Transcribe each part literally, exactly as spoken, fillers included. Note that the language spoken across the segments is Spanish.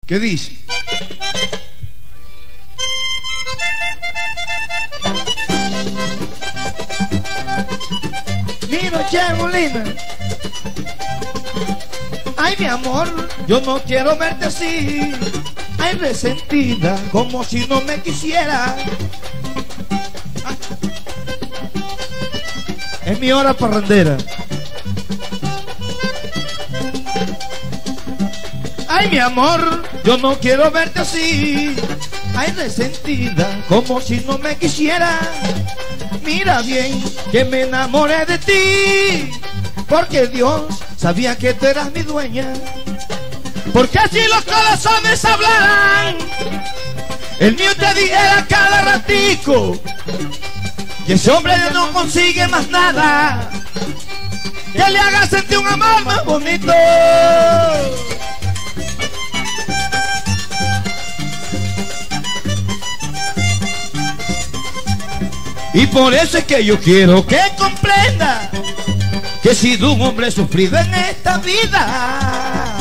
¿Qué dice? Mi noche Molina. Ay, mi amor, yo no quiero verte así. Ay, resentida, como si no me quisiera. Ay. Es mi hora parrandera. Ay, mi amor, yo no quiero verte así. Ay, resentida, como si no me quisiera. Mira bien que me enamoré de ti, porque Dios sabía que tú eras mi dueña. Porque así los corazones hablaran, el mío te dijera cada ratico, y ese hombre ya no consigue más nada que le haga sentir un amor más bonito. Y por eso es que yo quiero que comprenda que he sido un hombre sufrido en esta vida.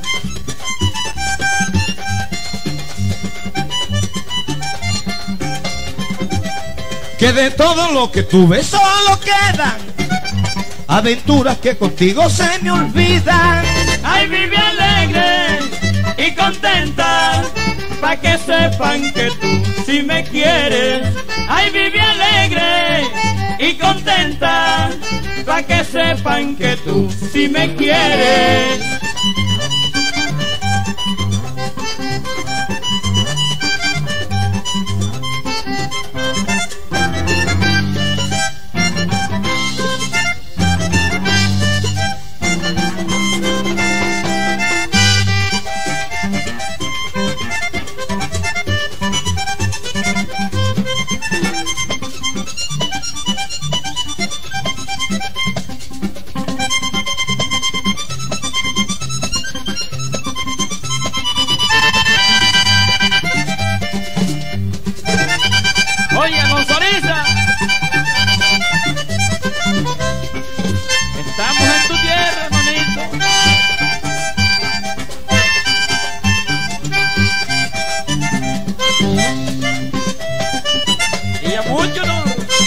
Que de todo lo que tuve solo quedan aventuras que contigo se me olvidan. Ay, vive alegre y contenta, pa' que sepan que tú sí me quieres. Ay, vive alegre y contenta, pa' que sepan que tú sí me quieres. Oye, Gonzaliza, estamos en tu tierra, hermanito. Y a mucho no.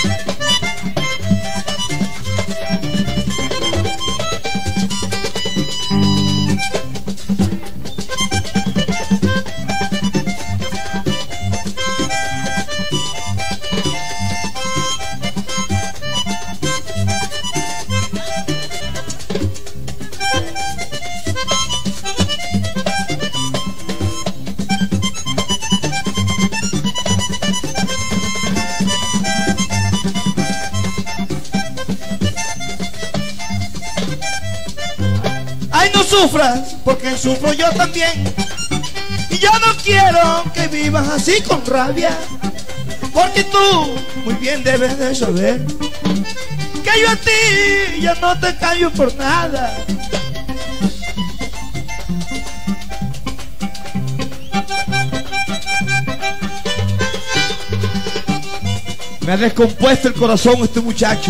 Ay, no sufras, porque sufro yo también. Y yo no quiero que vivas así con rabia, porque tú muy bien debes de saber que yo a ti ya no te cambio por nada. Me ha descompuesto el corazón este muchacho.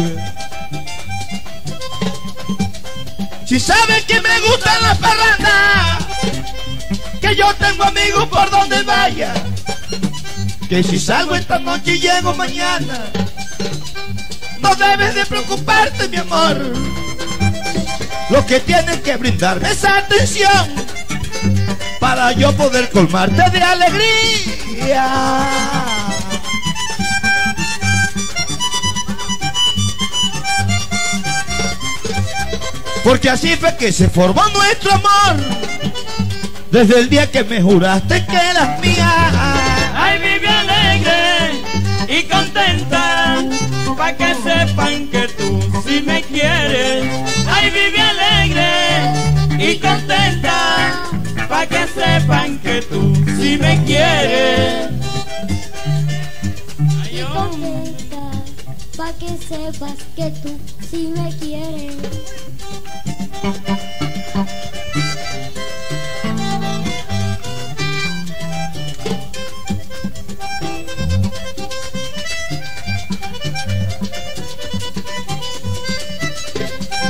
Si sabes que me gustan las parrandas, que yo tengo amigos por donde vaya, que si salgo esta noche y llego mañana, no debes de preocuparte, mi amor. Lo que tienes que brindarme es atención para yo poder colmarte de alegría. Porque así fue que se formó nuestro amor, desde el día que me juraste que eras mía. Ay, vive alegre y contenta, pa' que sepan que tú sí me quieres. Ay, vive alegre y contenta, pa' que sepan que tú sí me quieres. Ay, Y contenta, pa' que sepas que tú sí me quieres.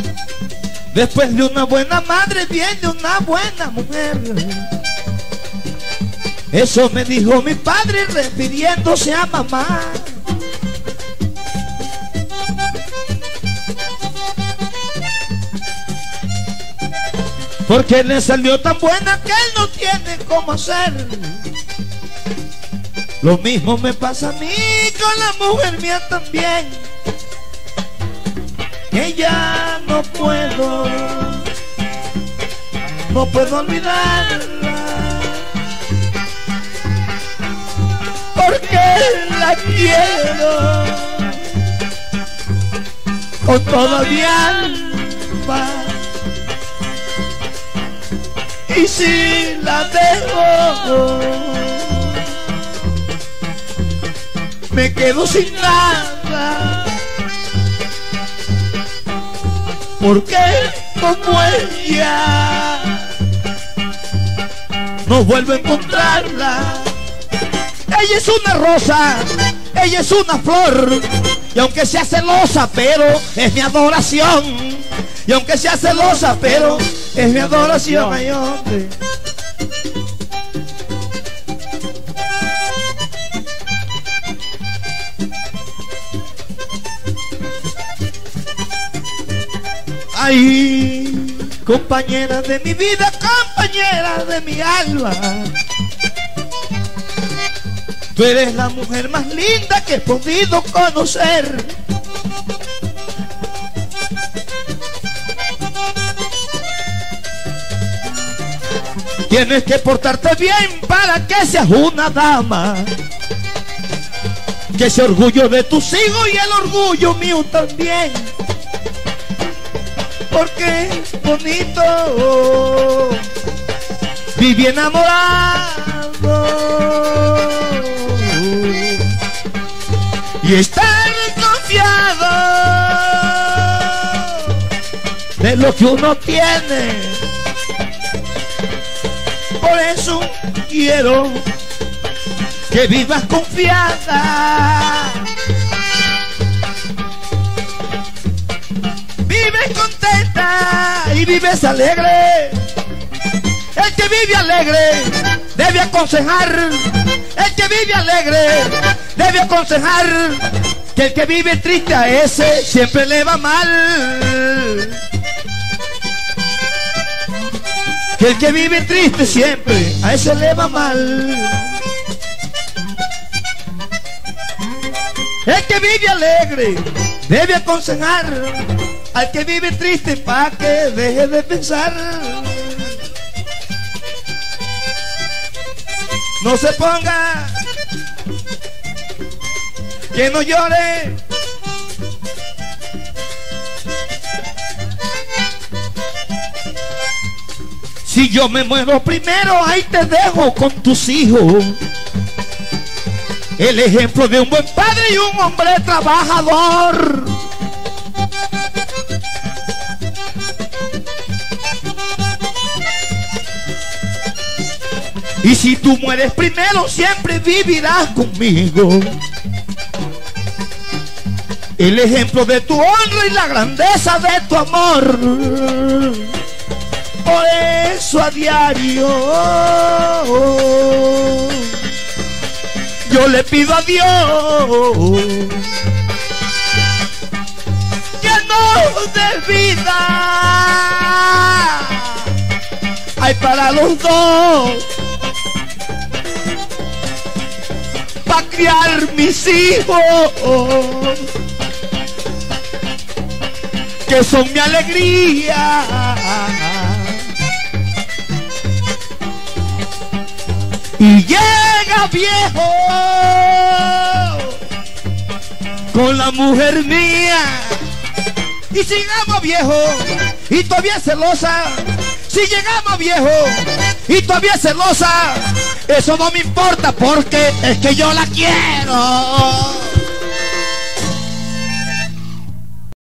Después de una buena madre viene una buena mujer. Eso me dijo mi padre refiriéndose a mamá. Porque le salió tan buena que él no tiene cómo hacer. Lo mismo me pasa a mí con la mujer mía también, que ya no puedo, no puedo olvidarla, porque la quiero con toda mi alma. Y si la dejo, me quedo sin nada, porque como ella no vuelvo a encontrarla. Ella es una rosa, ella es una flor, y aunque sea celosa, pero es mi adoración. Y aunque sea celosa, pero es mi adoración. Ay, hombre. Ay, compañera de mi vida, compañera de mi alma, tú eres la mujer más linda que he podido conocer. Tienes que portarte bien para que seas una dama, que ese orgullo de tus hijos y el orgullo mío también. Porque es bonito vivir enamorado y estar confiado de lo que uno tiene. Por eso quiero que vivas confiada, vives contenta y vives alegre. El que vive alegre debe aconsejar, el que vive alegre debe aconsejar, que el que vive triste a ese siempre le va mal. Que el que vive triste siempre a ese le va mal. El que vive alegre debe aconsejar al que vive triste para que deje de pensar. No se ponga, que no llore. Si yo me muero primero, ahí te dejo con tus hijos. El ejemplo de un buen padre y un hombre trabajador. Y si tú mueres primero, siempre vivirás conmigo. El ejemplo de tu honra y la grandeza de tu amor. Por eso a diario yo le pido a Dios que nos dé vida, hay para los dos, para criar mis hijos, que son mi alegría. Y llega viejo con la mujer mía. Y si llegamos viejo y todavía celosa, si llegamos viejo y todavía celosa, eso no me importa porque es que yo la quiero.